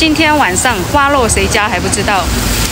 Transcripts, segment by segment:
今天晚上花落谁家还不知道。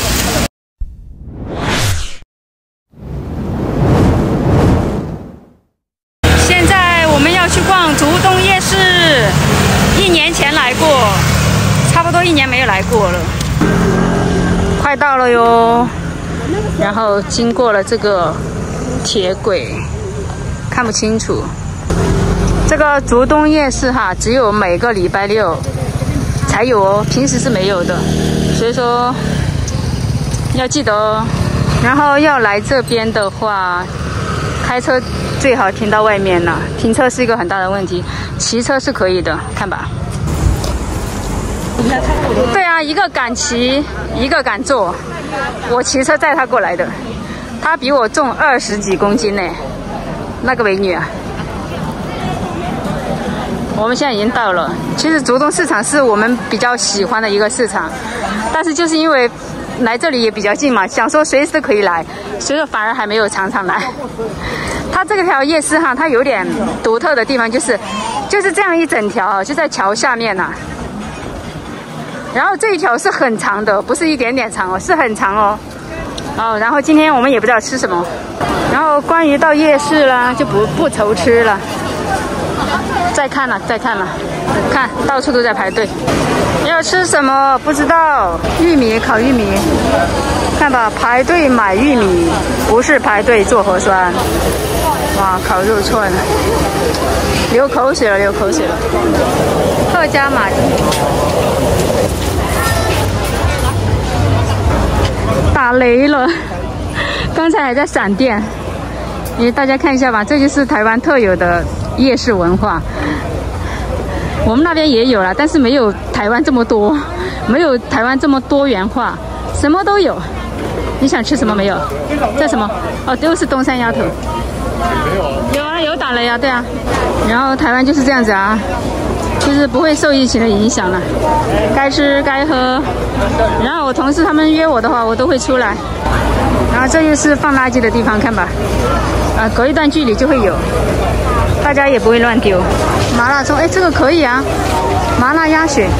现在我们要去逛竹东夜市，1年前来过，差不多1年没有来过了。快到了哟，然后经过了这个铁轨，看不清楚。这个竹东夜市哈，只有每个礼拜6才有哦，平时是没有的，所以说要记得哦。然后要来这边的话，开车最好停到外面了，停车是一个很大的问题，骑车是可以的，看吧。对啊，一个敢骑，一个敢坐。我骑车载他过来的，他比我重20几公斤呢，那个美女啊。我们现在已经到了。其实竹东市场是我们比较喜欢的一个市场，但是就是因为来这里也比较近嘛，想说随时都可以来，所以说反而还没有常常来。它这个条夜市哈，它有点独特的地方就是这样一整条，就在桥下面呐。然后这一条是很长的，不是一点点长哦，是很长哦。然后今天我们也不知道吃什么。然后关于到夜市啦，就不愁吃了。再看了，看到处都在排队。要吃什么不知道？玉米，烤玉米。看吧，排队买玉米，不是排队做核酸。哇，烤肉串，流口水了。客家麻鸡。打雷了，刚才还在闪电。大家看一下吧，这就是台湾特有的夜市文化。我们那边也有啦，但是没有台湾这么多，没有台湾这么多元化，什么都有。你想吃什么没有？这什么？哦，都是东山鸭头。有啊，有打雷啊，对啊。然后台湾就是这样子啊，就是不会受疫情的影响了，该吃该喝。然后我同事他们约我的话，我都会出来。然后这就是放垃圾的地方，看吧。隔一段距离就会有，大家也不会乱丢。麻辣葱，哎，这个可以啊，麻辣鸭血、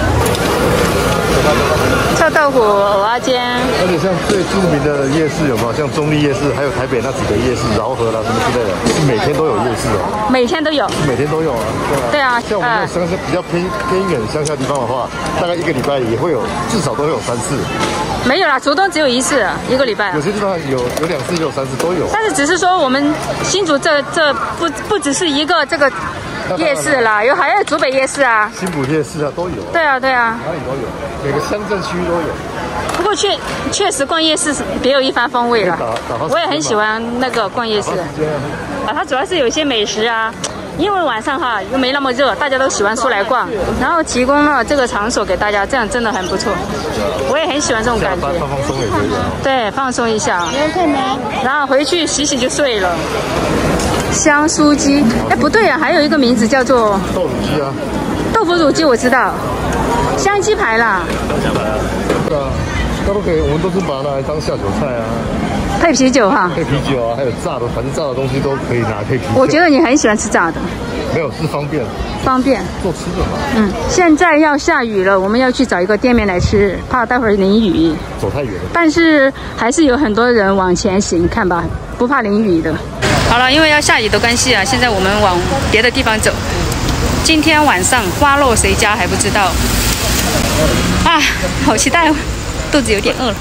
臭豆腐、蚵仔煎。 而且像最著名的夜市有没有？像中立夜市，还有台北那几个夜市，饶河啦什么之类的，是每天都有夜市哦。 每天都有。 每天都有啊。 对啊。 像我们乡下比较偏远乡下地方的话，大概1个礼拜也会有，至少都会有3次。 没有啦，竹东只有1次，1个礼拜。 有些地方有2次，也有3次都有。 但是只是说我们新竹这不只是一个这个夜市啦，还有竹北夜市啊， 新埔夜市啊都有。对啊， 哪里都有，每个乡镇区都有。 不过确实逛夜市别有一番风味了。我也很喜欢那个逛夜市。它主要是有一些美食啊。因为晚上哈又没那么热，大家都喜欢出来逛，然后提供了这个场所给大家，这样真的很不错。我也很喜欢这种感觉。 放松也可以。对， 放松一下。然后回去洗就睡了。香酥鸡，哎，不对啊，还有一个名字叫做豆乳鸡啊。 豆腐乳鸡我知道，香鸡排啦。 对啊，那都可以，我们都是把它拿来当下酒菜啊。 配啤酒哈， 配啤酒啊，还有炸的，反正炸的东西都可以拿配啤酒。 我觉得你很喜欢吃炸的。 没有，是方便做吃的嘛。 现在要下雨了，我们要去找一个店面来吃，怕待会儿淋雨。 走太远了。但是还是有很多人往前行，看吧，不怕淋雨的。好了，因为要下雨的关系啊，现在我们往别的地方走。今天晚上花落谁家还不知道。啊，好期待哦，肚子有点饿了。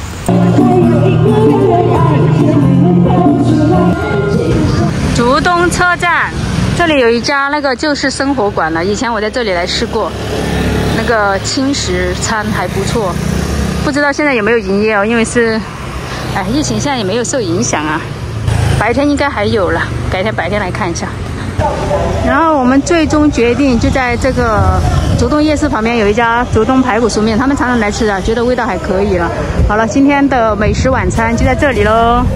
竹东车站，这里有一家那个旧式生活馆了，以前我在这里来吃过，那个轻食餐还不错，不知道现在有没有营业哦，因为是，疫情现在也没有受影响啊，白天应该还有了，改天白天来看一下。然后我们最终决定就在这个竹东夜市旁边有一家竹东排骨酥面，他们常常来吃啊，觉得味道还可以了。好了，今天的美食晚餐就在这里喽。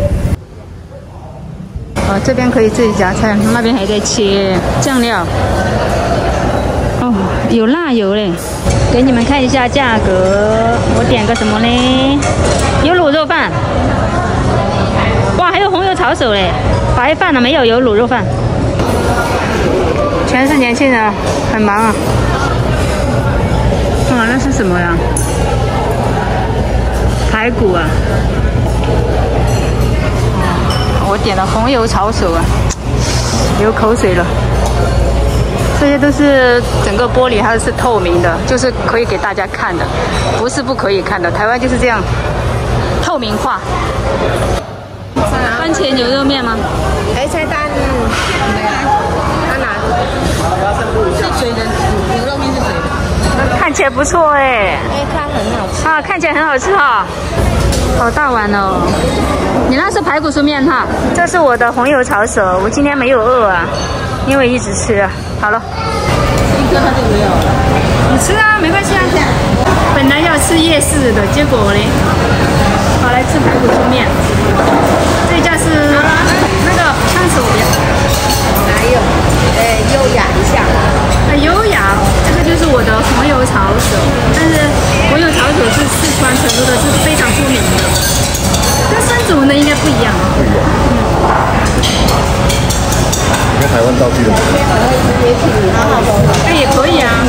这边可以自己夹菜，那边还在切酱料。哦，有辣油嘞，给你们看一下价格。我点个什么嘞？有卤肉饭。哇，还有红油炒手嘞。白饭呢没有，有卤肉饭。全是年轻人，很忙啊。 哇，那是什么呀？排骨啊！我点了红油炒手啊，流口水了。这些都是整个玻璃，它是透明的，就是可以给大家看的，不是不可以看的。台湾就是这样透明化。番茄牛肉面吗？ 白菜蛋，是水的，牛肉面是水的。 看起来不错哎。 哎，它很好吃啊，看起来很好吃哈、好大碗哦！你那是排骨酥面哈，这是我的红油炒手。我今天没有饿啊，因为一直吃啊。好了， 一个它就没有了。 你吃啊，没关系啊。本来要吃夜市的，结果嘞，跑来吃排骨酥面。这家是那个看手边， 哪有？优雅一下。 很优雅。这个就是我的红油炒手，但是红油炒手是四川成都的，是非常出名的，跟三组呢应该不一样。 你看台湾道具的， 哎，也可以啊。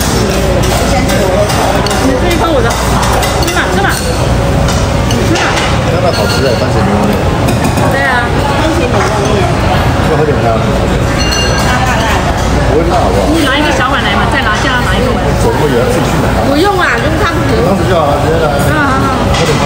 你这一份我的，吃吧吃吧，吃吧。 那好吃的番茄牛肉面。 对啊， 番茄牛肉面。 要喝点汤。不会辣好不好？ 你拿一个小碗来嘛，再叫他拿一个碗。 总会有人自己去拿。 不用啊，用汤匙。 汤匙就好了，直接来。喝点汤。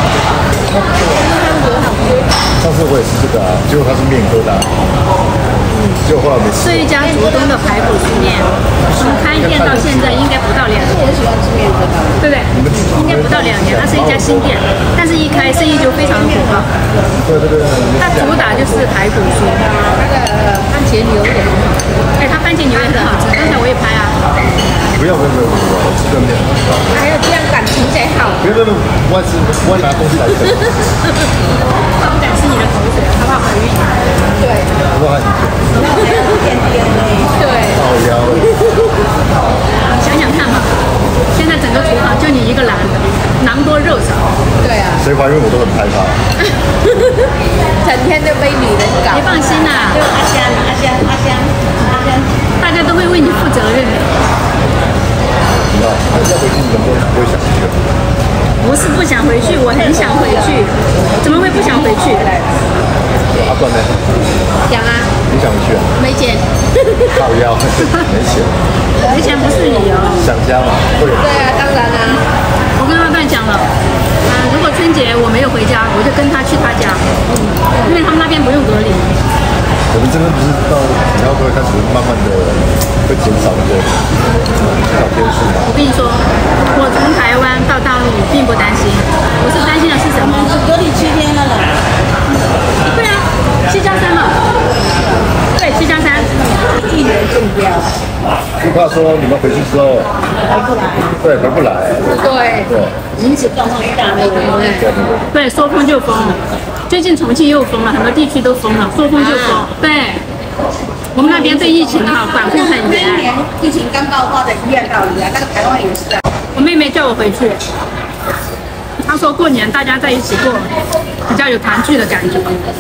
上次我也是这个啊，结果它是面疙瘩。结果后来没吃。 这一家竹东的排骨酥面，从开店到现在应该不到2年。 我喜欢吃面疙瘩。 对不对？应该不到2年，它是一家新店，但是一开生意就非常的火爆。 对。 它主打就是排骨酥， 那个番茄牛也很好吃。 哎，它番茄牛也很好吃，刚才我也拍啊。 不要，我吃这面。 还有这样感情才好。 别我拿东西来吃。 他不敢吃你的口水，他怕怀孕。 对。 不怕你对。 造谣。 想想看嘛，现在整个厨房就你一个男的，狼多肉少。 对啊。 谁怀孕我都很害怕。 整天都被女人搞。 别放心啦， 阿香， 大家都会为你负责任的。 你知道，要回去你们都不会想去的。 不是不想回去，我很想回去，怎么会不想回去？ 阿段呢？ 想啊。 你想回去啊？ 没钱。 造谣，没钱。 没钱不是理由。 想家嘛，会有。 对啊，当然啊。 我跟阿段讲了，如果春节我没有回家，我就跟他去他家，因为他们那边不用隔离。 我们这边不是到以后会开始慢慢的会减少那个天数嘛？ 我跟你说，我从台湾到大陆并不担心，我是担心的是什么？ 隔离7天了。 对啊，7+3嘛。对，7+3。 1年中标。 就怕说你们回去之后回不来。 对，回不来。 对。临时状况大了， 对，说封就封了。最近重庆又封了，很多地区都封了，说封就封。对，我们那边对疫情哈管控很严。 疫情刚爆发的一样道理啊，那个台湾也是啊。 我妹妹叫我回去，她说过年大家在一起过，比较有团聚的感觉。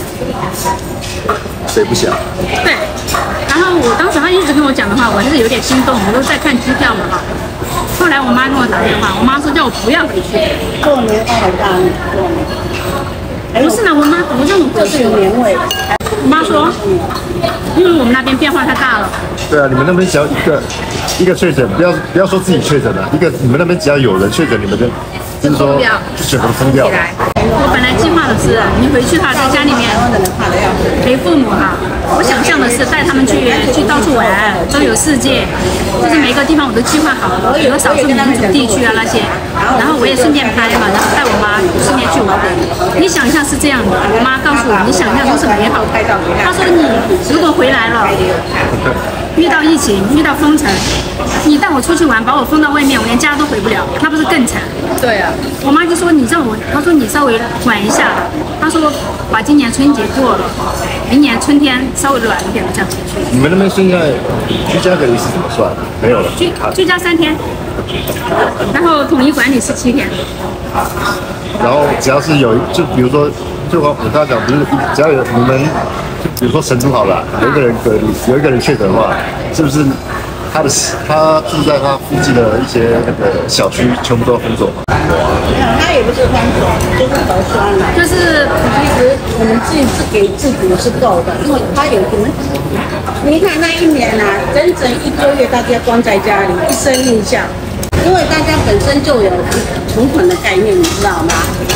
谁不想？ 对，然后我当时她一直跟我讲的话，我还是有点心动，我都在看机票嘛哈。后来我妈跟我打电话，我妈说叫我不要回去。 过年放大年， 不是呢，我妈不让我回去。 年味。 我妈说，因为我们那边变化太大了。 对啊，你们那边只要一个确诊，不要说自己确诊了，你们那边只要有人确诊，你们就是说全部封掉。 我本来计划的是，你回去哈，在家里面陪父母哈。我想象的是带他们去到处玩，周游世界，就是每个地方我都计划好了，比如少数民族地区啊那些，然后我也顺便拍嘛，然后带我妈顺便去玩。你想象是这样的，我妈告诉我，你想象都是美好的。她说你如果回来了，遇到疫情，遇到封城，你带我出去玩，把我封到外面，我连家都回不了，那不是更惨？ 对啊。 我妈就说你让我，她说你稍微晚一下，她说把今年春节过了，明年春天稍微软一点的这样回去。 你们那边现在居家隔离是怎么算？没有了。 居家3天，然后统一管理是7天。 然后只要是有，就比如说，就我刚刚讲，不是只要有你们，比如说成都好了，有一个人隔离，有一个人确诊的话，是不是他住在他附近的一些那个小区全部都要封锁嘛？ 没有，它也不是封锁，就是核酸了。就是其实我们自给自足是够的，因为它有什么？你看那一年啊，整整1个月大家关在家里，一生印象。因为大家本身就有存款的概念，你知道吗？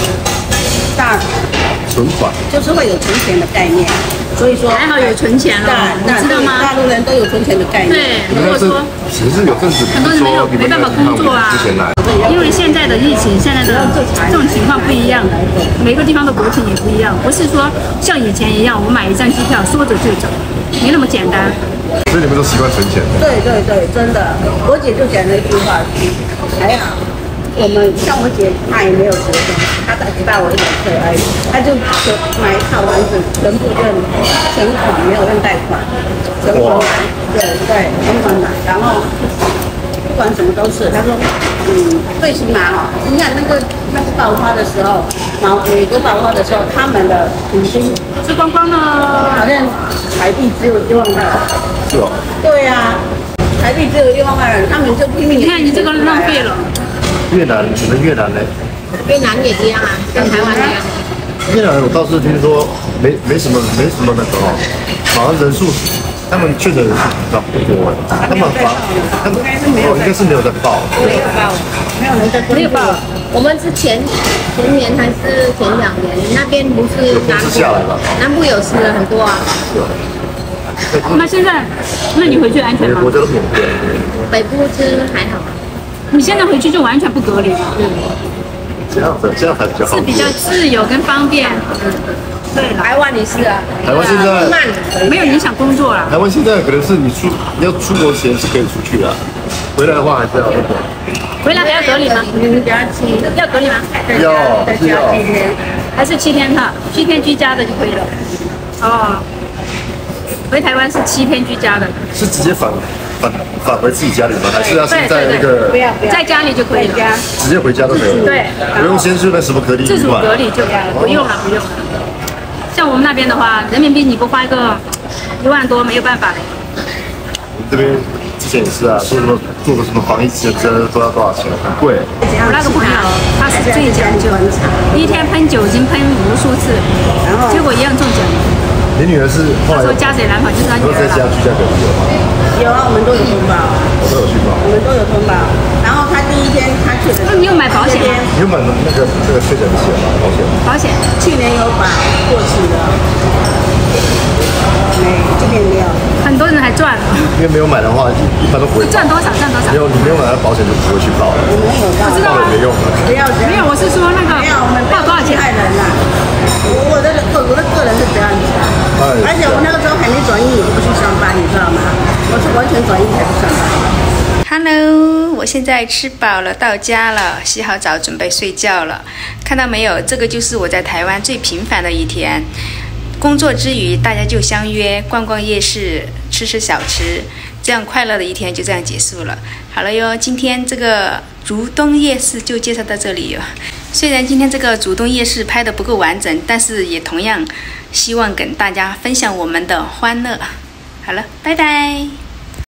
存款就是会有存钱的概念，所以说还好有存钱了，你知道吗？ 大陆人都有存钱的概念。 对，如果说其实有阵子很多人没办法工作啊，因为现在的疫情，现在的这种情况不一样，每个地方的国情也不一样，不是说像以前一样，我买一张机票说走就走，没那么简单。 所以你们都习惯存钱的。 对对对，真的，我姐就讲了一句话，还好。我们像我姐，她也没有结婚，她大我1、2岁而已，她就买一套房子，全部认全款，没有认贷款，全款买，对，全款买，然后不管什么都是，她说，最起码哈，你看那个爆发的时候，美国爆发的时候，他们的底薪吃光光了， 好像台币只有1万2。 是哦。 对呀，台币只有1万2，他们就拼命。 你看你这个浪费了。 越南，你们越南呢？ 越南也一样啊，跟台湾一样。 越南我倒是听说没什么那个哦，好像人数他们确诊人数比较多，他们应该是没有在报， 没有报，没有人在没有报。 我们是前年还是前2年，那边不是南部有死了很多啊。 那现在，那你回去安全吗？ 我觉得不对。 北部是还好。 你现在回去就完全不隔离了。 这样才比较好。 是比较自由跟方便。对了。 台湾也是啊。 台湾现在没有影响工作了。 台湾现在可能是你要出国前是可以出去的，回来的话还是要那个。 回来还要隔离吗？要隔离吗？ 要 7天， 还是7天哈？7天居家的就可以了。哦。回台湾是7天居家的。 是直接返回自己家里吗？还是要现在那个在家里就可以了， 直接回家都可以了？ 对， 不用先去那什么隔离旅馆。 自主隔离就不用了。像我们那边的话，人民币你不花一个1万多没有办法的。 我们这边之前也是啊，说什么做个什么防疫检测都要多少钱，很贵。 我那个朋友他是最讲究，一天喷酒精喷无数次，结果一样中奖。 你女儿是后来说家贼难跑，就是他女儿在家居家隔离有吗？ 有啊，我们都有通报， 我都有去报， 我们都有通报。然后他第1天他确诊， 那你有买保险吗？ 你有买那个这个确诊险吗？保险？ 保险去年有保，过期了，今年没有。 很多人还赚了， 因为没有买的话，一般都不会赚多少赚多少。 没有，你没有买到保险就不会去报了。 我们有报， 知道报了也没用的。 不要这样。 没有，我是说那个没有，我们报多少钱？ 害人啦。我的个人是这样子的，而且我那个时候还没转阴，我就不去上班，你知道吗？我是完全转阴才不上班。 Hello， 我现在吃饱了，到家了，洗好澡准备睡觉了。看到没有，这个就是我在台湾最平凡的一天。工作之余，大家就相约逛逛夜市，吃小吃，这样快乐的一天就这样结束了。好了哟，今天这个竹东夜市就介绍到这里哟。虽然今天这个竹东夜市拍得不够完整，但是也同样希望跟大家分享我们的欢乐。好了，拜拜。